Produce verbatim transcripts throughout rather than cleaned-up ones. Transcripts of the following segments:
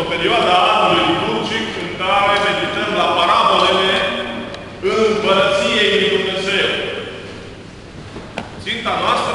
o perioadă a anului liturgic în care medităm la parabolele Împărăției lui Dumnezeu. Ținta noastră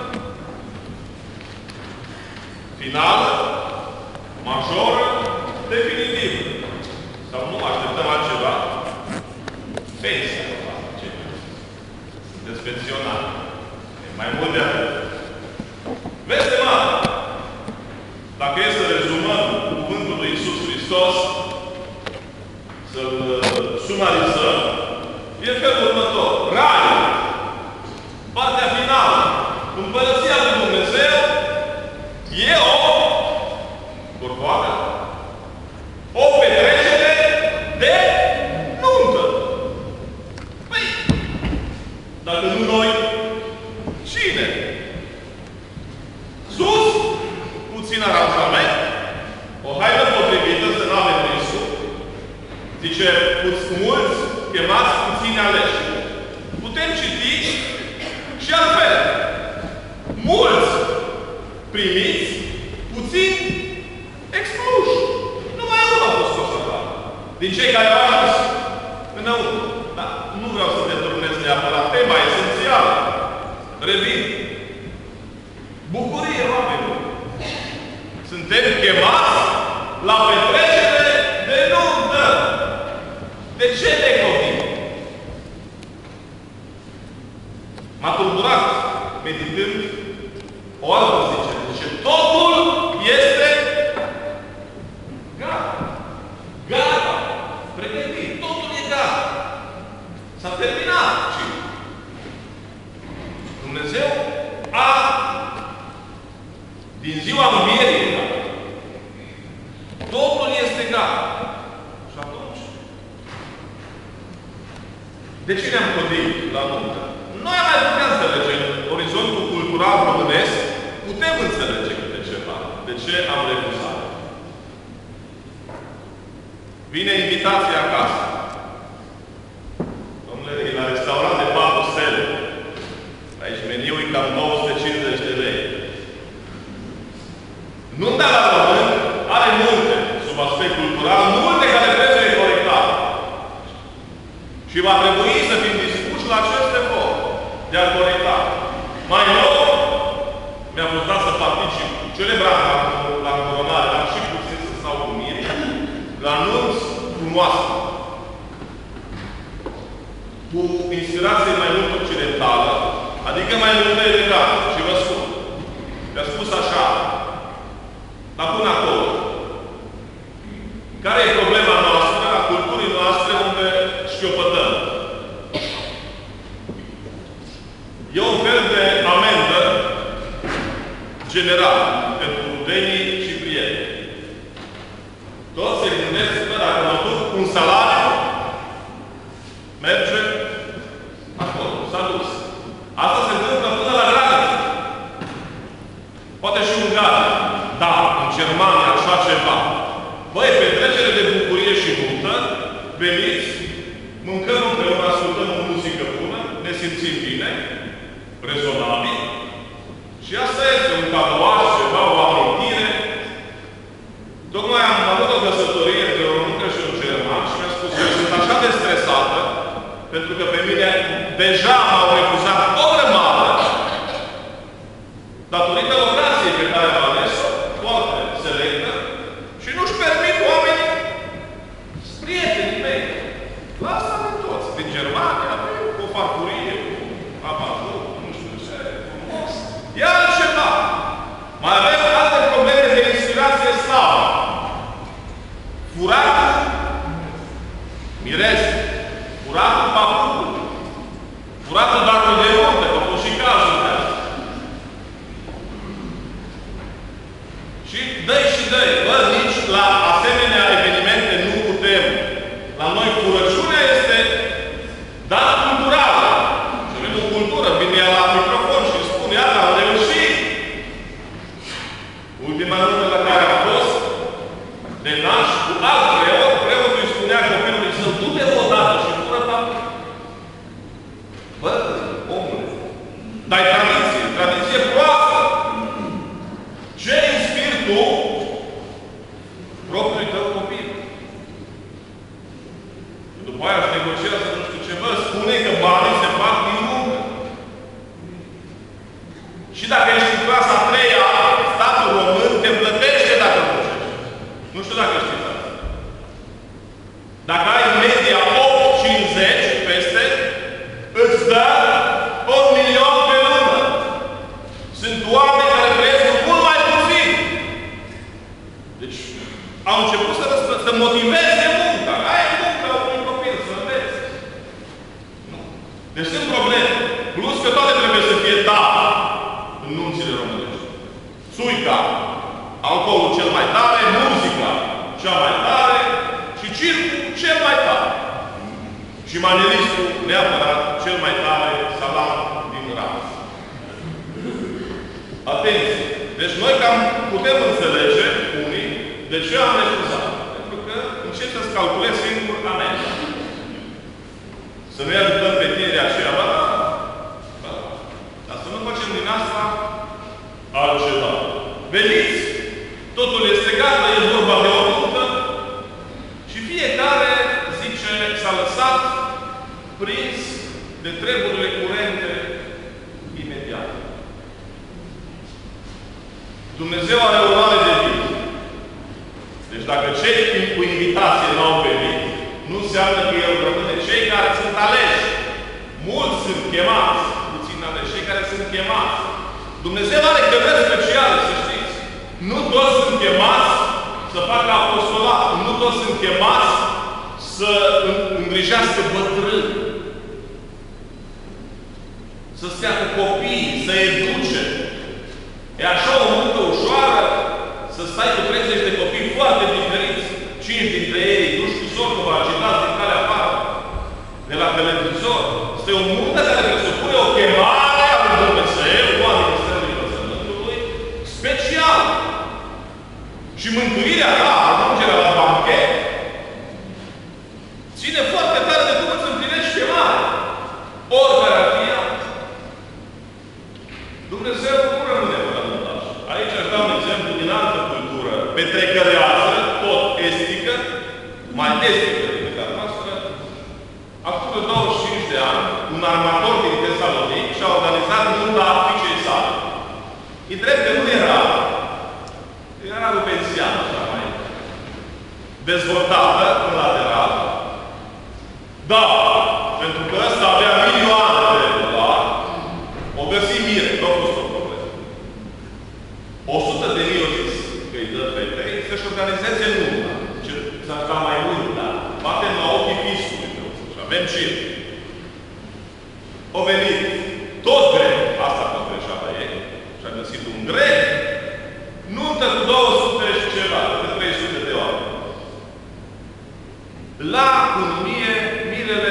finală, majoră, definitivă. Sau nu așteptăm altceva? Pensia. Sunteți pensionari. E mai mult de atât. Veste mare! Dacă e să rezumăm cuvântul lui Iisus Hristos, să-l sumarizăm, e felul următor. Raiul, partea finală, Împărăția lui Dumnezeu, e o corpoară, o petrecere de nuntă. Păi, dacă nu noi, cine? Sus, puțin aranjament, o haină potrivită, să nu avem riscul. Zice, mulți chemați, puțini aleși. Putem citi și altfel. Mulți primiți, puțini excluși. Numai unul a fost scos afară. Din cei care au ajuns înăuntru. Dar nu vreau să deturnez neapărat tema esențială. Revin. Bucurie, oamenilor. Suntem chemați la petrecere de nuntă. De ce ne gândim? M-a tulburat meditând o altă zice. Zice, totul este gata. Gata. Pregătit. Totul e gata. S-a terminat. Și Dumnezeu a din ziua învierii totul este gata. Și atunci de ce ne-am gândit la nuntă? Noi am mai putea înțelege în orizontul cultural românesc, putem înțelege câte ceva. De ce am refuzat? Vine invitația acasă. Domnule, e la restaurant de patru stele. Aici meniul e cam două sute cincizeci de lei. Nunta la pământ are multe, sub aspect cultural, multe care trebuie corectate. Și va trebui să fim dispuși la acest efort de a corecta. Mai nou, mi-a fost dat să particip celebrat la, la coronare, dar și puțin să stau cu mine, la nunți frumoase. Cu inspirație mai mult occidentală, adică mai mult elegată. Și vă spun, mi-a spus așa, dar până acolo, care e problema noastră, a culturii noastre, unde șchiopătăm? E un fel de amendă generală pentru rudenii și prieteni. Toți se gândesc că dacă mă duc un salariu, merge acolo, s-a dus. Asta se întâmplă până la graniță. Poate și Ungaria. Da, în Germania, așa ceva. Băi, petrecere de bucurie și nuntă, veniți, mâncăm împreună, ascultăm o muzică bună, ne simțim bine, rezonabil, și asta este un cadouaș, ceva, o amintire. Tocmai am avut o căsătorie între o româncă și un german și mi-a spus că sunt așa de stresată, pentru că pe mine deja m-au refuzat o grămadă, datorită locației pe care am ales-o, foarte selectă, și nu-și permit oamenii, prietenii mei. La asta avem toți. Din Germania avem o farfurie, cu abajur, nu știu ce, frumos. E altceva. Mai avem alte probleme de inspirație slavă. Furatul mirese. Furatul papucul. Furatul dacă de unde, că fost și cazul de asta. Și dacă ești în clasa a treia, statul român te plătește dacă muncești. Nu știu dacă știți asta. Dacă ai media opt virgulă cincizeci peste, îți dă un milion pe lună. Sunt oameni care trăiesc mult mai puțin. Deci, au început să, să motiveze munca. Aia e munca unui copil, să înveți. Nu. Deci sunt probleme. Plus că toate trebuie să fie tare în nunțile românești. Suica, alcoolul cel mai tare, muzica cea mai tare și circul cel mai tare. Și manieristul neapărat cel mai tare salam din ras. Atenție! Deci noi cam putem înțelege unii de ce am refuzat. Pentru că încep să-ți calculez singur amenda. Să nu-i ajutăm pe tinerii aceia, ba da, ba da. Dar să nu facem din asta altceva. Veniți! Totul este gata, e vorba de o luptă și fiecare, zice, s-a lăsat prins de treburile curente imediat. Dumnezeu are o mare de vid. Deci dacă cei cu invitație n-au venit, nu înseamnă că El rămâne. Cei care sunt aleși, mulți sunt chemați, puțin aleși, cei care sunt chemați. Dumnezeu are chemări speciale, să știți. Nu toți sunt chemați să facă apostolat. Nu toți sunt chemați să îngrijească bătrâni. Să stea cu copiii, să educe. E așa o muncă ușoară să stai cu treizeci de copii foarte diferiți. Cinci dintre ei duși cu sortul, agitați din calea afară, de la televizor. Este o muncă care presupune o chemare a lui Dumnezeu, nu a Ministerului Învățământului, special. Și mântuirea ta, ajungerea la banchet, ține foarte tare de cum îți împlinești chemarea. Oricare ar fi ea. Dumnezeu nu rămâne fără montaj. Aici aș da un exemplu din altă cultură petrecărează, tot estică, mai estică decât a noastră. Acum de douăzeci și cinci de ani, un armator din Tesalonic și-a organizat nunta fiicei sale. E drept că nu era, era rupențiană, așa mai dezvoltată în lateral. Da, pentru că ăsta avea milioane de dolari, o găsi mire, nu a fost o problemă. O sută de mii o zis că îi dă fetei să-și organizeze nunta. S-ar da mai mult, dar batem la ochii fiscului. Și avem circ. O venit tot grec, asta a fost greșeala ei, și-a găsit un grec, nuntă cu două sute și ceva, de trei sute de oameni. La cununie, mirele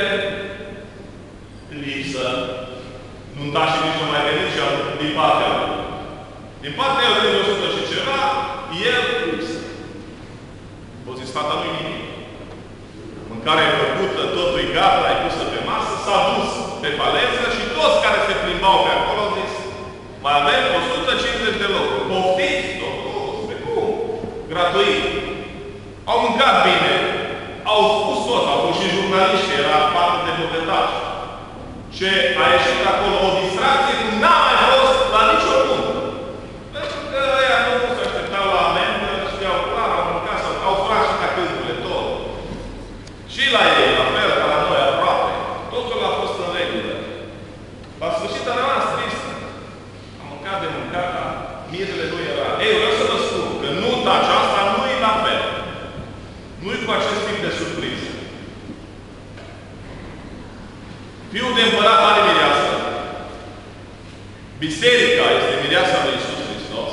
lipsă, nuntașii nici nu mai venit și din partea lui. Din partea lui de o sută și ceva, el lipsă. O zis, fata nu-i nimic. Mâncarea e făcută, totul e gata, e pusă pe masă, s-a dus pe paleză și toți care se plimbau pe acolo au zis, mai avem o sută cincizeci de locuri. Poftiți, totul, pe cum? Gratuit. Au mâncat bine, au spus tot, au fost și jurnaliști, era parte de bogătași. Ce a ieșit acolo o distracție cum n-a mai fost la nicio punct. Pentru că ăia nu se așteptau la amendă, știau clar, au mâncat sau au furat și cacâurile, tot. Și la ei, la fel, ca la noi, aproape. Totul a fost în regulă. La sfârșit a rămas tristă. Am mâncat de mâncat, dar mirele nu era. Ei, vreau să vă spun că nunta aceasta nu e la fel. Nu e cu acest tip de surpriză. Fiul de împărat are mireasă. Biserica este mireasa lui Iisus Hristos.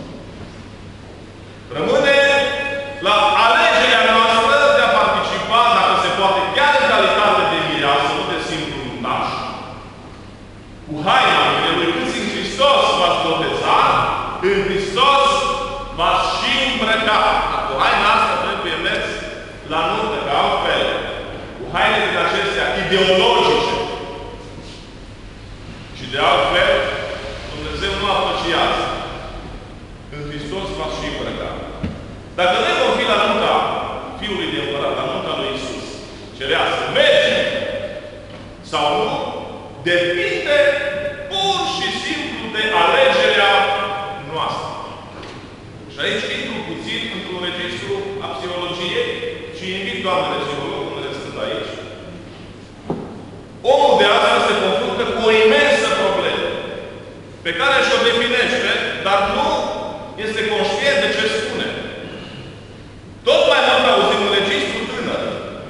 Rămâne la alegerea noastră de a participa, dacă se poate, chiar în calitate de mireasă, nu de simplu nuntaș. Cu haina mirelui, când în Hristos v-ați botezat, în Hristos v-ați și îmbrăcat. Cu haina asta trebuie mers la nuntă, că altfel, cu haine din acestea ideologice. Și de altfel, Dumnezeu nu apreciază. În Hristos v-ați și îmbrăcat. Dacă noi vom fi la nunta Fiului de Împărat, la nunta lui Iisus, cerească, merge sau nu, depinde pur și simplu de alegere pe care și-o definește, dar nu este conștient de ce spune. Tot mai mult auzim un registru tânăr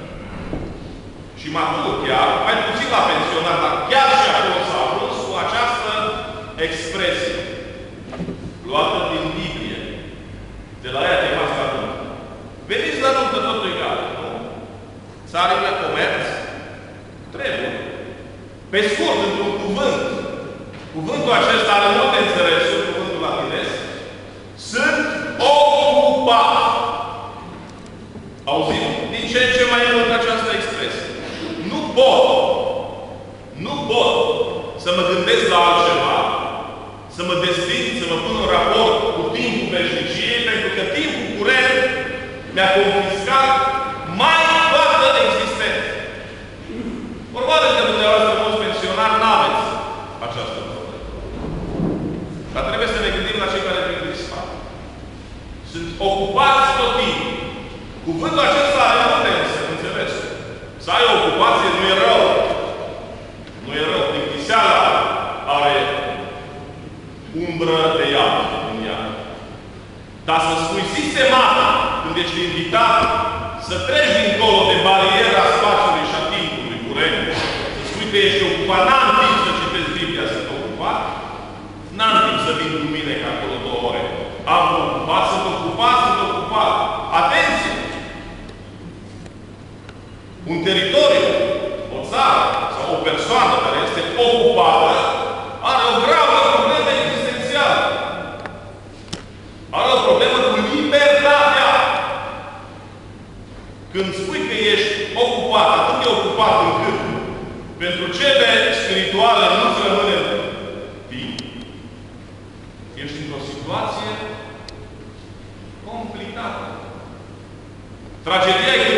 și matur chiar, mai puțin la pensionat, dar chiar și acolo s-a ajuns cu această expresie luată din Biblie, de la ea chemați la nuntă. Veniți la nuntă totul egal, nu? Țarile comerț? Trebuie. Pe scurt, într-un cuvânt, cuvântul acesta are multe înțelesuri, cuvântul latinesc, sunt ocupat. Auzim din ce în ce mai mult această expresie. Nu pot, nu pot să mă gândesc la altceva, să mă desprind, să mă pun în raport cu timpul veșniciei, pentru că timpul curent mi-a confiscat mai toată existența. Probabil că dumneavoastră, mulți pensionari, n-aveți această problemă. Dar trebuie să ne gândim la cei care vin din spate. Sunt ocupați tot timpul. Cuvântul acesta are multe înțeles. Să ai o ocupație nu e rău. Nu e rău. Plictiseala are umbră de iad în ea. Dar să spui sistematic, când ești invitat, să treci dincolo de bariera spațiului și a timpului curent, să spui că ești ocupat, n-am timp să citesc Biblia, sunt ocupat, n-am timp să vin cu mine ca acolo două ore. Am ocupat, sunt ocupat, sunt ocupat. Atenție! Un teritoriu, o țară sau o persoană care este ocupată are o gravă problemă existențială. Are o problemă cu libertatea. Când spui că ești ocupat, atât de ocupat încât pentru cele spirituale nu-ți rămâne timp, ești într-o situație complicată. Tragedia e că